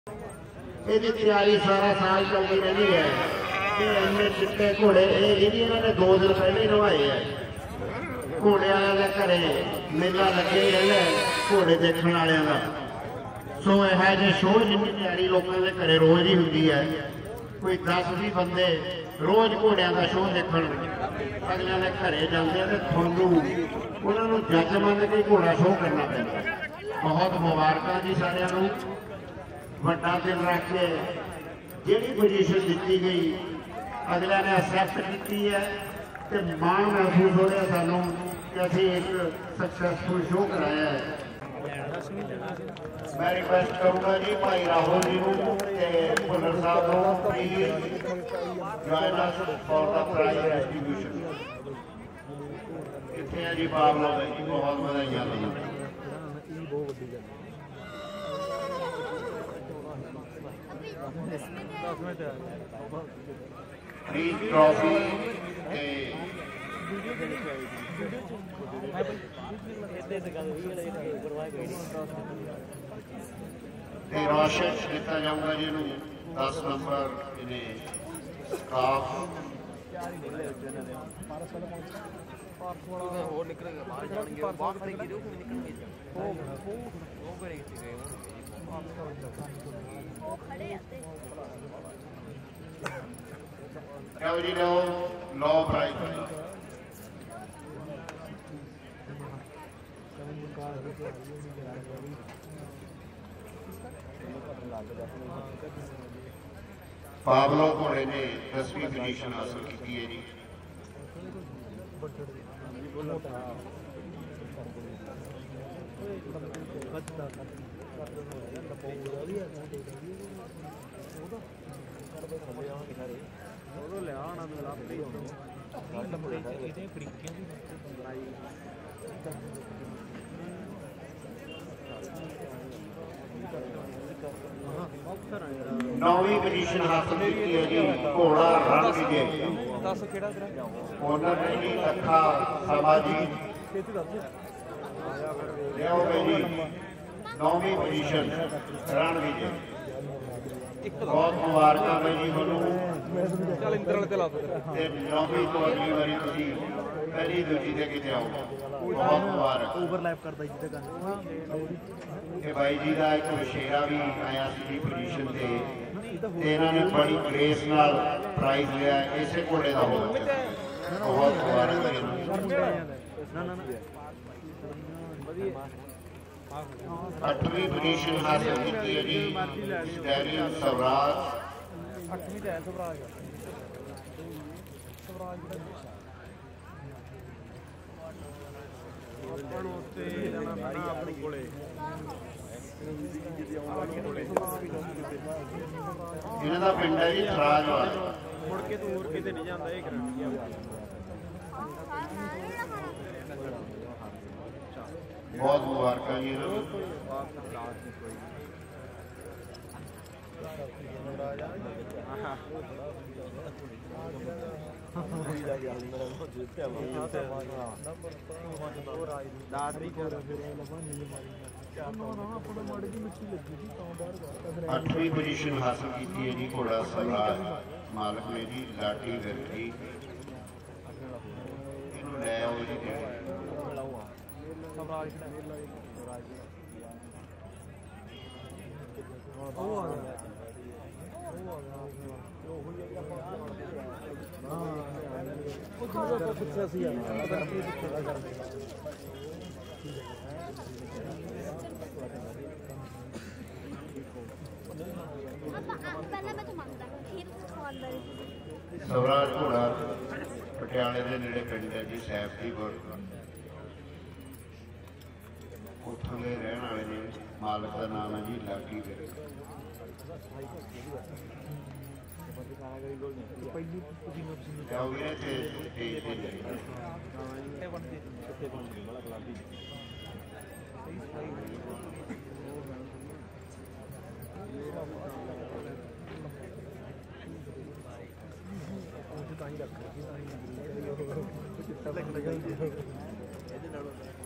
ਇਹਦੀ ਤਿਆਰੀ ਸਾਰਾ ਸਾਲ ਚੱਲਦੀ ਰਹਿੰਦੀ ਹੈ ਕਿ ਇੰਨੇ ਚਿੱਟੇ ਘੋੜੇ ਇਹ ਵੀ ਇਹਨਾਂ ਨੇ 2 ਦਿਨ ਪਹਿਲੇ ਨਵਾਏ ਹੈ। ਘੋੜਿਆਂ ਦੇ ਘਰੇ ਮੇਲਾ ਲੱਗੇ ਰਹਿੰਦਾ ਘੋੜੇ ਦੇਖਣ ਵਾਲਿਆਂ ਦਾ। ਸੋ ਇਹੋ ਜਿਹੇ ਸ਼ੋਅ ਜਿੰਨੀ ਤਿਆਰੀ ਲੋਕਾਂ ਦੇ ਘਰੇ ਰੋਜ਼ ਹੀ ਹੁੰਦੀ ਹੈ। ਕੋਈ 10-20 ਬੰਦੇ ਰੋਜ਼ ਘੋੜਿਆਂ ਦਾ ਸ਼ੋਅ ਦੇਖਣ ਅਗਲਿਆਂ ਦੇ ਘਰੇ ਜਾਂਦੇ ਤੇ ਤੁਹਾਨੂੰ ਉਹਨਾਂ ਨੂੰ ਜੱਜ ਮੰਨ ਕੇ ਘੋੜਾ ਸ਼ੋਅ ਕਰਨਾ ਪੈਂਦਾ। ਬਹੁਤ ਮੁਬਾਰਕਾਂ ਜੀ ਸਾਰਿਆਂ ਨੂੰ। ਵੱਡਾ ਦਿਲ ਰੱਖ ਕੇ ਜਿਹੜੀ ਪੋਜੀਸ਼ਨ ਦਿੱਤੀ ਗਈ ਅਗਲਿਆਂ ਨੇ ਐਕਸੈਪਟ ਕੀਤੀ ਹੈ ਤੇ ਮਾਣ ਮਹਿਸੂਸ ਹੋ ਰਿਹਾ ਸਾਨੂੰ ਕਿ ਅਸੀਂ ਇੱਕ ਸਕਸੈਸਫੁਲ ਸ਼ੋਅ ਕਰਾਇਆ ਹੈ। मैं रिक्वेस्ट करूंगा जी भाई राहुल जी भुल्लर साहब को please join us for the prize distribution. कितने हैं जी पावलो जी, बहुत बधाइयां प्लीज ट्रॉफी रोशन दिता जाऊंगा जी 10 नंबर इन्हें स्काफ लो प्राइज पावलो घोड़े ने 10वीं पोजीशन हासिल की है जी। नौवीं पोजीशन हासिल की है जी घोड़ा रण विजय। ओनर ने जी लखा समाजी जी 9वीं पोजीशन रण विजय। बहुत मुबारक है जी थोनू। 9वीं तो अगली बारी तुसी पहली दूजी दे के आओ। बहुत मुबारक। ओवरलैप करदा जी भाई जी का एक विशेरा भी आया सी पोजीशन से इन्होंने बड़ी ग्रेस नाल प्राइज लिया। इसे घोड़े का हो बहुत मुबारक। 8वीं पोजीशन हासिल की है जी स्टैलियन स्वराज। इन्हां दा पिंड है जी थराजवाल। मुड़ के तो होर किते नहीं जांदा ये करनी। बहुत मुबारक जी। आठवीं पोजीशन हासिल की है जी घोड़ा स्वराज। मालक ने जी लाठी विरकी लै आओ जी। स्वराज घोड़ा पटियाले के नेड़े पिंड है जी सैफजीपुर। उत्थों के रहने वाले ने मालक का नाम है जी लाठी विरक।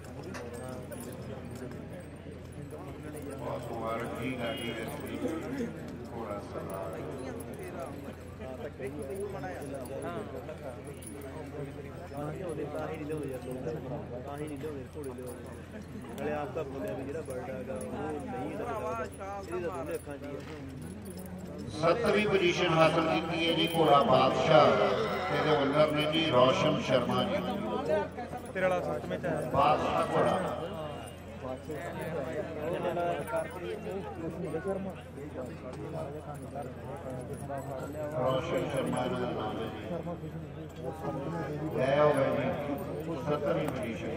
बहुत मुबारक जी गाड़ी सत्तवीं पोजीशन हासिल की है जी घोड़ा बादशाह ते विनर ने जी रोशन शर्मा जी बादशाह घोड़ा रोशन शर्मा का नाम है जी हो गए जी 70वीं पोजीशन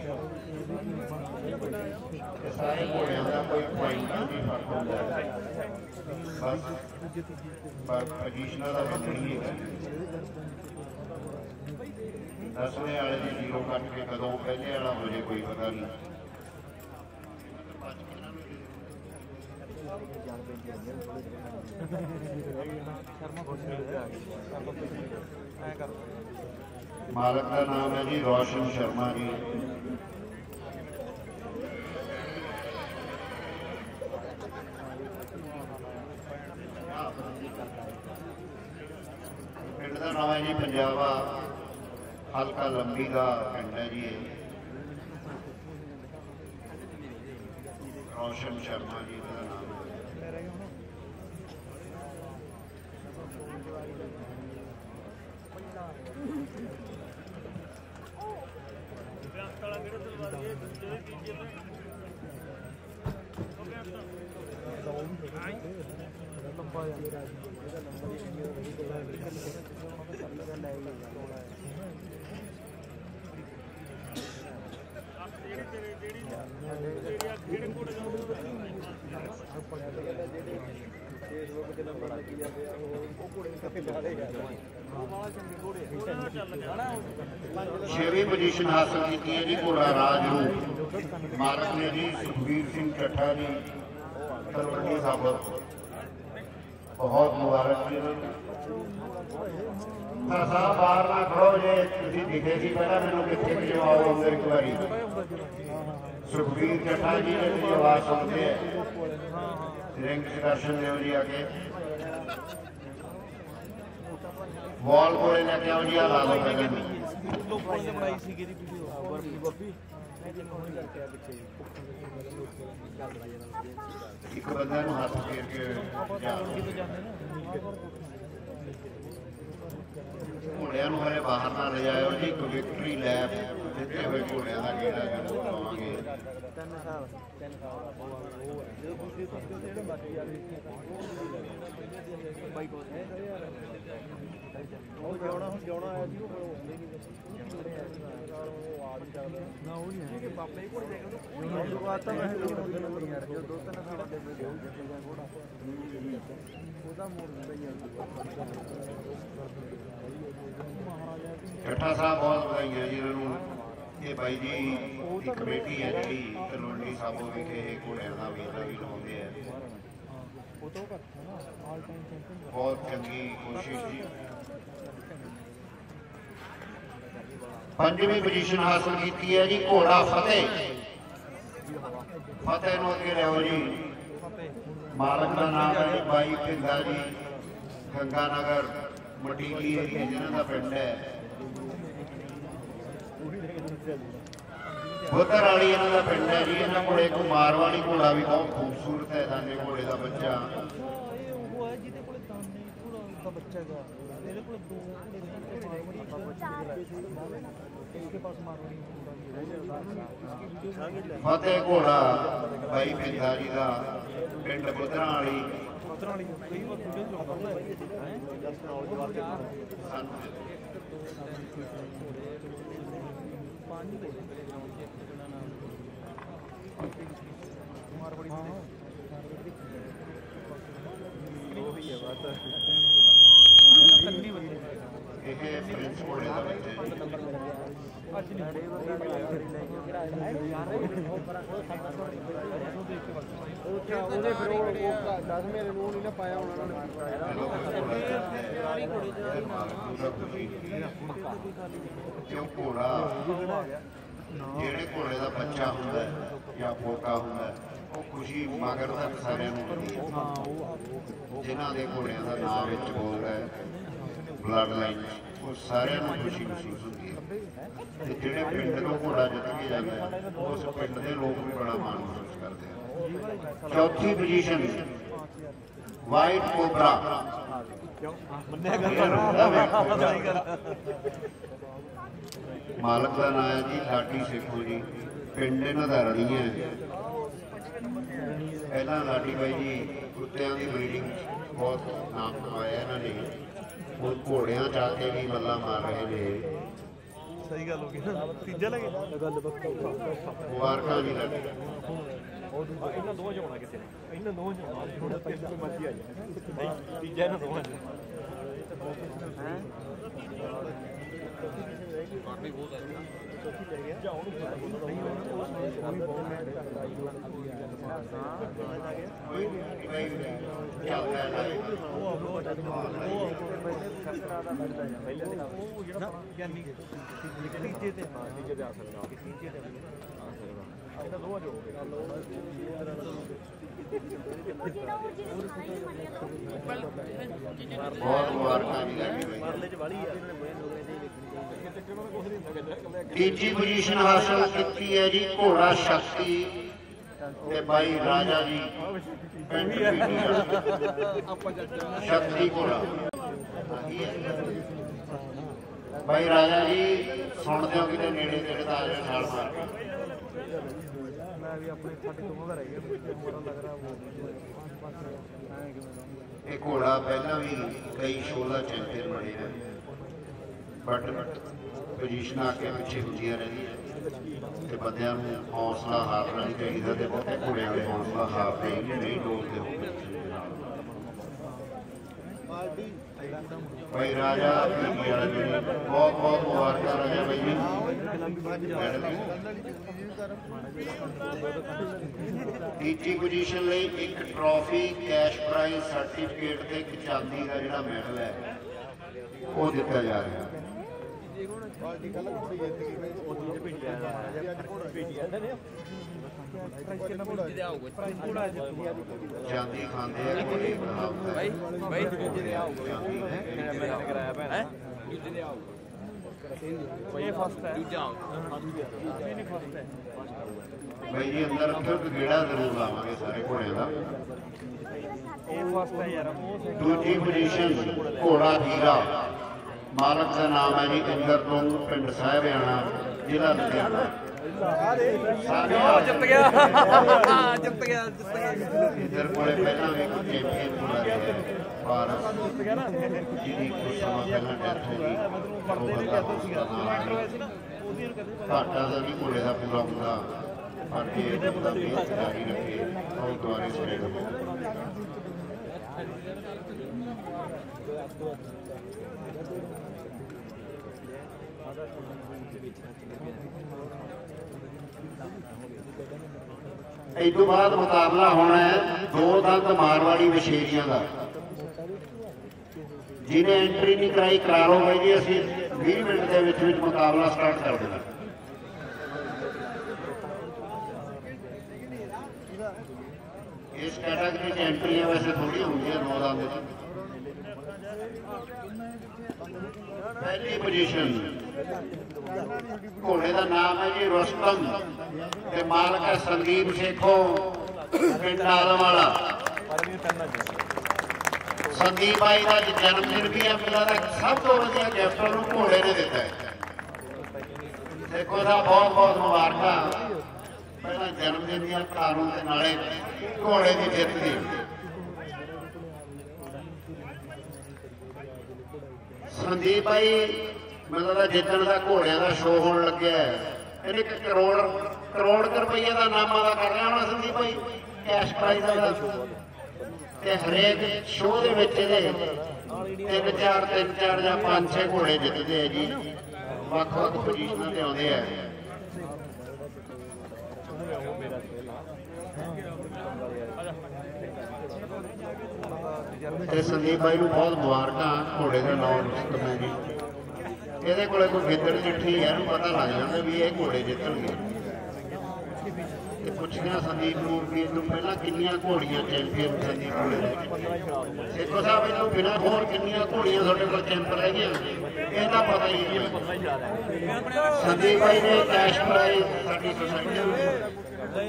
सारे घोड़िया का कोई पॉइंट नहीं फर्क होता बस पोजीशन का फर्क नहीं है 10वें वाले की जीरो कट के कदों पहले वाला मुझे कोई पता नहीं मालक का नाम है जी रोशन शर्मा जी पिंड का नाम है जी पंजाबा हल्का लंबी का पिंड है जी रोशन शर्मा जी का नाम छेवीं पोजीशन हासिल की है जी घोड़ा राजरूप मालक ने जी सुखबीर सिंह चट्ठा जी तलवंडी साहब बहुत मुबारक जी साहब बाहर ना खड़ो जे तुसीं दिखे सी पहला मैनूं कित्थे भिजवाओ अंदर एक बारी सुखबीर चट्ठा जी ने जी आवाज सुनते हैं रिंग दर्शन देव जी आगे वॉल को लेके आओ जी ला लो पहले एक बंदे नूं हाथ फेर के घोड़िया हले बाहर ना ले जाओ जी एक विक्टरी लैब जिते हुए घोड़िया का गेड़ा पावांगे चट्ठा साहब बहुत बधाइयां जी इन्होंने ये भाई जी की कमेटी है जी तलवंडी साबो विखे घोड़िया का मेला भी लाते हैं बहुत चंगी कोशिश जी 5वीं पोजीशन हासिल की है जी घोड़ा फतेह फतेह नूं अगे लियाओ जी मालक का नाम है जी बाई भिंदा जी गंगानगर मटीली एरिया जिन्हों का पिंड है बुद्धर वाली इन्हों का पिंड है जी इन्होंने घोड़े को मारवाड़ी घोड़ा भी बहुत खूबसूरत है दाने घोड़े का बच्चा फतेह घोड़ा भाई भिंदा जी का पिंड बुद्धर वाली प्रिंस घोड़े का बच्चा क्यों घोड़ा जेड़े घोड़े का बच्चा होंदा है या पोता होंदा है वो खुशी मगर तक सारे जिन्हों के घोड़िया का नाम बोलता है ਬਲੱਡ ਲਾਈਨ ਉਹ ਸਾਰਿਆਂ ਨੂੰ ਖੁਸ਼ੀ ਮਹਿਸੂਸ ਹੁੰਦੀ ਹੈ ਤੇ ਜਿਹੜੇ ਪਿੰਡ ਤੋਂ ਘੋੜਾ ਜਿੱਤ ਕੇ ਜਾਂਦਾ ਉਸ ਪਿੰਡ ਦੇ ਲੋਕ ਵੀ ਬੜਾ ਮਾਣ ਮਹਿਸੂਸ ਕਰਦੇ ਆ। ਚੌਥੀ ਪੋਜੀਸ਼ਨ ਵਾਈਟ ਕੋਬਰਾ ਮਾਲਕ ਦਾ ਨਾਮ ਹੈ ਜੀ ਲਾਡੀ ਸੇਖੋ ਜੀ, ਪਿੰਡ ਇਹਨਾਂ ਦਾ ਰਣੀਆਂ ਹੈ। ਪਹਿਲਾਂ ਲਾਡੀ ਬਾਈ ਜੀ ਕੁੱਤਿਆਂ ਦੀ ਬਰੀਡਿੰਗ ਬਹੁਤ ਨਾਮ ਕਮਾਇਆ ਇਹਨਾਂ ਨੇ, ਉਹ ਘੋੜਿਆਂ ਚ ਆ ਕੇ ਵੀ ਬੱਲਾ ਮਾਰ ਰਹੇ ਨੇ। ਸਹੀ ਗੱਲ ਹੋ ਗਈ ਤੀਜਾ ਲੱਗੇ ਮੁਬਾਰਕਾਂ ਵੀ ਲੱਗੇ ਇਹਨਾਂ ਦੋਵਾਂ ਚ ਹੋਣਾ ਕਿਸੇ ਨੇ, ਇਹਨਾਂ ਦੋਵਾਂ ਚ ਹੋਣਾ ਥੋੜਾ ਤੀਜਾ ਮਰਜ਼ੀ ਆ ਜਾਏ ਨਹੀਂ ਤੀਜਾ ਇਹਨਾਂ ਦੋਵਾਂ ਚ ਤੀਜੇ ਤੇ ਆ ਸਕਦਾ ਤੀਜੇ ਤੇ ਇਹਨਾਂ ਦੋਵਾਂ ਚ ਹੋ ਗਿਆ ਬਹੁਤ ਮੁਬਾਰਕਾਂ ਜੀ ਲੱਗੇ। ਤੀਜੀ ਪੋਜੀਸ਼ਨ ਹਾਸਲ ਕੀਤੀ ਹੈ ਜੀ ਘੋੜਾ ਸ਼ਕਤੀ ਤੇ ਬਾਈ ਰਾਜਾ ਜੀ ਪਿੰਡ ਸ਼ਕਤੀ ਘੋੜਾ। ਬਾਈ ਰਾਜਾ ਜੀ ਸੁਣਦੇ ਹੋ ਕਿਤੇ ਨੇੜੇ ਤੇੜੇ ਦਾ ਆ ਜਾਓ ਛਾਲ ਮਾਰ ਕੇ। ਇਹ ਘੋੜਾ ਪਹਿਲਾਂ ਵੀ ਕਈ ਸ਼ੋਅ ਦਾ ਚੈਂਪੀਅਨ ਬਣੇ ਨੇ, ਬਟ ਪੋਜੀਸ਼ਨਾਂ ਅੱਗੇ ਪਿੱਛੇ ਹੁੰਦੀਆਂ ਰਹਿੰਦੀਆਂ ਤੇ ਬੰਦਿਆਂ ਨੂੰ ਹੌਸਲਾ ਹਾਰਨਾ ਨਹੀਂ ਚਾਹੀਦਾ ਤੇ ਬਹੁਤੇ ਘੋੜਿਆਂ ਦੇ ਹੌਸਲਾ ਹਾਰਦੇ ਨਹੀਂ ਡੋਲਦੇ ਹੋ। ਭਾਈ ਰਾਜਾ ਬਹੁਤ ਬਹੁਤ ਮੁਬਾਰਕਾਂ ਰਾਜਾ ਬਾਈ ਜੀ। ਤੀਜੀ ਪੋਜੀਸ਼ਨ ਲਈ ਇੱਕ ਟਰੋਫੀ, ਕੈਸ਼ ਪ੍ਰਾਈਜ਼, ਸਰਟੀਫਿਕੇਟ ਤੇ ਇੱਕ ਚਾਂਦੀ ਦਾ ਜਿਹੜਾ ਮੈਡਲ ਹੈ ਉਹ ਦਿੱਤਾ ਜਾ ਰਿਹਾ। ਚਾਂਦੀ ਖਾਂਦੇ ਆ ਕੋਈ ਬਾਈ ਜੀ ਅੰਦਰ ਰੱਖਿਓ ਕਿ ਗੇੜਾ ਜ਼ਰੂਰ ਲਾਵਾਂਗੇ ਸਾਰੇ ਘੋੜਿਆਂ ਦਾ। ਦੂਜੀ ਪੋਜੀਸ਼ਨ ਘੋੜਾ ਹੀਰਾ, ਮਾਲਕ ਦਾ ਨਾਮ ਹੈ ਜੀ ਇੰਦਰ ਤੋਂ, ਪਿੰਡ ਸਾਹਿਬਾਨਾ, ਜ਼ਿਲ੍ਹਾ ਲੁਧਿਆਣਾ। ਜਿੱਤ ਗਿਆ ਜਿੱਤ ਗਿਆ ਇੰਦਰ ਕੋਲੇ ਪਹਿਲਾਂ ਵੀ ਕੋਈ ਚੈਂਪੀਅਨ ਘੋੜਾ ਰਿਹਾ ਭਾਰਤ ਜਿਹਦੀ ਕੁਝ ਸਮਾਂ ਪਹਿਲਾਂ ਡੈਥ ਹੋ ਗਈ। ਘਾਟਾ ਦਾ ਵੀ ਘੋੜੇ ਦਾ ਪੂਰਾ ਹੁੰਦਾ ਪਰ ਇਹ ਜਾਰੀ ਰੱਖੇ ਉਹ ਦੁਆਰੇ ਸਰੇ ਇਸ ਤੋਂ ਬਾਅਦ ਮੁਕਾਬਲਾ ਹੋਣਾ ਹੈ ਦੋ ਦੰਦ ਮਾਰਵਾੜੀ ਵਛੇਰੀਆਂ ਦਾ। ਜਿਹਨੇ ਐਂਟਰੀ ਨਹੀਂ ਕਰਾਈ ਕਰਾ ਲਓ ਬਾਈ ਜੀ, ਅਸੀਂ 20 ਮਿੰਟ ਦੇ ਵਿੱਚ ਮੁਕਾਬਲਾ ਸਟਾਰਟ ਕਰ ਦੇਣਾ। ਇਸ ਕੈਟਾਗਰੀ 'ਚ ਐਂਟਰੀਆਂ ਵੈਸੇ ਥੋੜ੍ਹੀਆਂ ਹੁੰਦੀਆਂ ਦੋ ਦੰਦ ਵਿੱਚ। ਪਹਿਲੀ ਪੋਜੀਸ਼ਨ ਘੋੜੇ ਦਾ ਨਾਮ ਹੈ ਜੀ ਰੁਸਤਮ ਤੇ ਮਾਲਕ ਹੈ ਸੰਦੀਪ ਸੇਖੋ, ਪਿੰਡ ਆਲਮਵਾਲਾ। ਸੰਦੀਪ ਬਾਈ ਦਾ ਜਨਮ ਦਿਨ ਵੀ ਹੈ, ਮੇਰਾ ਦਾ ਸਭ ਤੋਂ ਵਧੀਆ ਗਿਫਟ ਨੂੰ ਘੋੜੇ ਨੇ ਦਿੱਤਾ ਹੈ। ਸੇਖੋ ਦਾ ਬਹੁਤ ਬਹੁਤ ਮੁਬਾਰਕਾਂ, ਪਹਿਲਾਂ ਜਨਮ ਦਿਨ ਦੀਆਂ ਕਾਰਨ ਦੇ ਨਾਲੇ ਘੋੜੇ ਦੀ ਜਿੱਤ ਦੀ। ਸੰਦੀਪ ਬਾਈ ਮੈਨੂੰ ਦਾ ਜਿੱਤਣ ਦਾ ਘੋੜਿਆਂ ਦਾ ਸ਼ੋਅ ਹੋਣ ਲੱਗਿਆ ਹੈ। ਇਹਨੇ ਕਰੋੜ ਰੁਪਈਏ ਦਾ ਨਾਮਾ ਦਾ ਕਰ ਰਿਹਾ ਹੋਣਾ ਸੰਦੀਪ ਬਾਈ, ਕੈਸ਼ ਪ੍ਰਾਈਜ਼ ਦਾ। ਤੇ ਹਰੇਕ ਸ਼ੋਅ ਦੇ ਵਿੱਚ ਇਹਦੇ 3-4 ਜਾਂ 5-6 ਘੋੜੇ ਜਿੱਤਦੇ ਆ ਜੀ, ਵੱਖ-ਵੱਖ ਪੋਜੀਸ਼ਨਾਂ ਤੇ ਆਉਂਦੇ ਆ। ਤੇ ਸੰਦੀਪ ਬਾਈ ਨੂੰ ਬਹੁਤ ਮੁਬਾਰਕਾਂ। ਘੋੜੇ ਦਾ ਨਾਮ ਰੁਸਤਮ ਹੈ ਜੀ। ਇਹਦੇ ਕੋਲੇ ਕੋਈ ਗਿੱਦੜ ਚਿੱਠੀ ਹੈ, ਇਹਨੂੰ ਪਤਾ ਲੱਗ ਜਾਂਦਾ ਵੀ ਇਹ ਘੋੜੇ ਜਿੱਤਣਗੇ। ਪੁੱਛਿਆ ਸੰਦੀਪ ਨੂੰ ਵੀ ਇਹ ਤੋਂ ਪਹਿਲਾਂ ਕਿੰਨੀਆਂ ਘੋੜੀਆਂ ਚੈਂਪੀਅਨ ਸੰਦੀਪ ਕੋਲੇ ਰਹਿ ਗਏ। ਦੇਖੋ ਸਾਹਿਬ ਇਹਨੂੰ ਬਿਨਾਂ ਹੋਰ ਕਿੰਨੀਆਂ ਘੋੜੀਆਂ ਤੁਹਾਡੇ ਕੋਲ ਚੈਂਪ ਰਹਿ ਗਈਆਂ ਇਹਦਾ ਪਤਾ ਹੀ ਨਹੀਂ। ਸੰਦੀਪ ਭਾਈ ਨੇ ਕੈਸ਼ ਪ੍ਰਾਈਜ਼ ਸਾਡੀ ਸੁਸਾਇਟੀ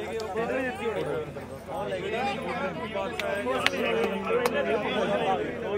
ਨੂੰ